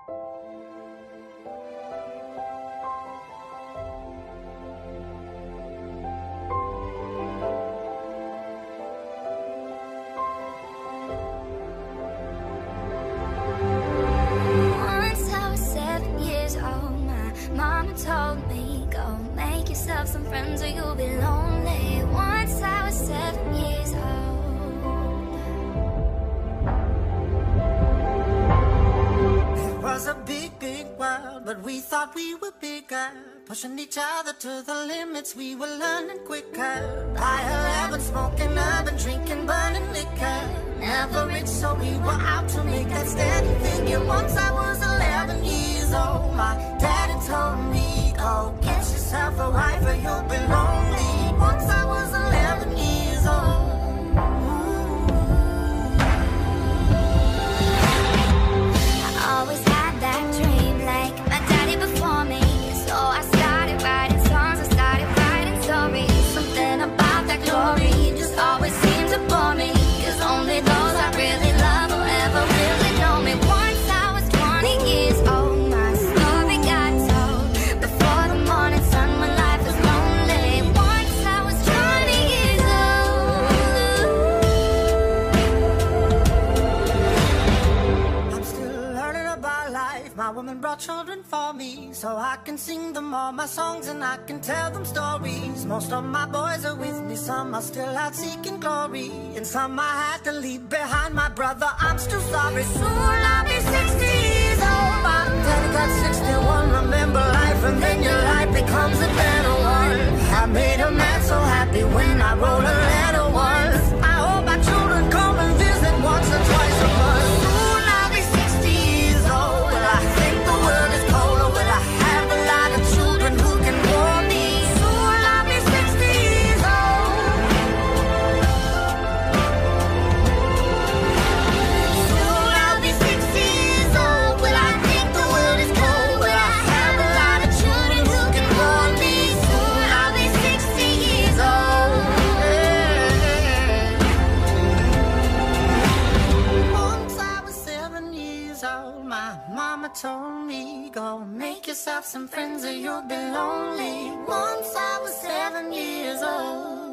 Told me, go make yourself some friends or you'll be lonely. Once I was 7 years old. It was a big, big world, but we thought we were bigger. Pushing each other to the limits, we were learning quicker. By 11, smoking urban, drinking, burning liquor. Never rich, so we were out to make that steady figure. Once I was 11 years old, my daddy told me, go get yourself a wife or you'll be lonely. Once I was 11 years old. I always had that dream like my daddy before me. So I started writing songs, I started writing stories. Something about that glory just always seemed to bore me. Cause only those I really love will ever really know me. Once I was 20 years old, my story got told before the morning sun when life was lonely. Once I was 20 years old. I'm still learning about life. My woman brought children for me, so I can sing them all my songs and I can tell them stories. Most of my boys are with me, some are still out seeking glory, and some I had to leave behind. My brother, I'm still sorry. Soon I'll be 60 years old. My daddy got 61. Remember life and then your life becomes a better one. I made a man so happy when I wrote a letter once. I hope my children come and visit once or twice a month. Soon I'll be 60 years old. Will I think the world is cold, or will I have a lot of children who can warm me? Soon I'll be 60 years old. Soon I'll be 60 years old. Will I think the world is cold? Will I have a lot of children who can warm me? Soon I'll be 60 years old. Once I was 7 years old, my mama told me, go make yourself some friends or you'll be lonely. Once I was 7 years old.